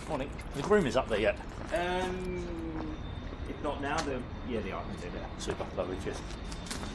Morning. The groomers up there yet? If not now, yeah, they are. Super, lovely, cheers.